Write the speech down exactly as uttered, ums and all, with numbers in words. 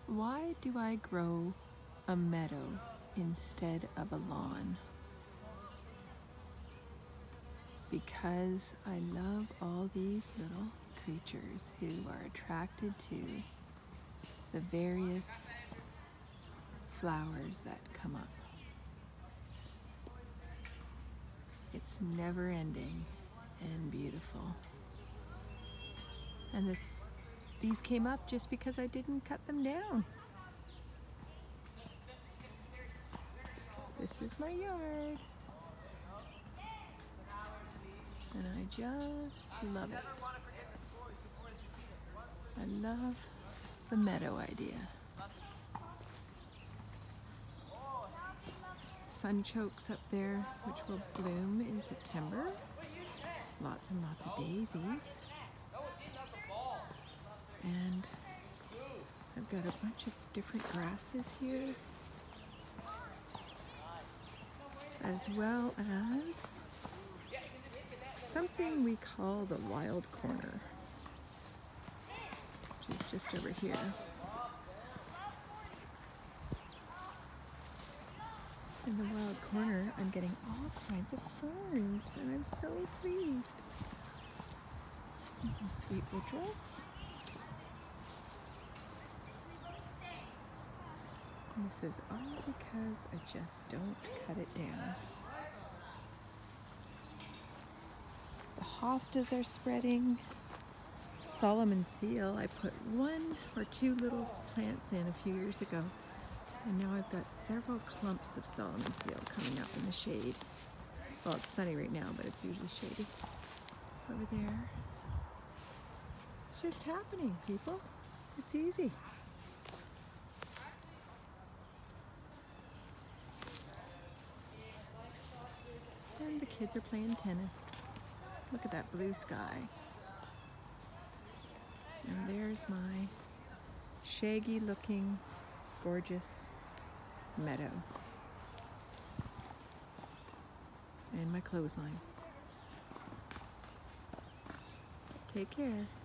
Why do I grow a meadow instead of a lawn? Because I love all these little creatures who are attracted to the various flowers that come up. It's never ending and beautiful. And this, these came up just because I didn't cut them down. This is my yard. And I just love it. I love the meadow idea. Sunchokes up there, which will bloom in September. Lots and lots of daisies. And I've got a bunch of different grasses here, as well as something we call the wild corner, which is just over here. In the wild corner, I'm getting all kinds of ferns, and I'm so pleased. And some sweet woodruff. And this is all because I just don't cut it down. The hostas are spreading. Solomon seal, I put one or two little plants in a few years ago. And now I've got several clumps of Solomon seal coming up in the shade. Well, it's sunny right now, but it's usually shady. Over there. It's just happening, people. It's easy. And the kids are playing tennis. Look at that blue sky. And there's my shaggy looking, gorgeous meadow. And my clothesline. Take care.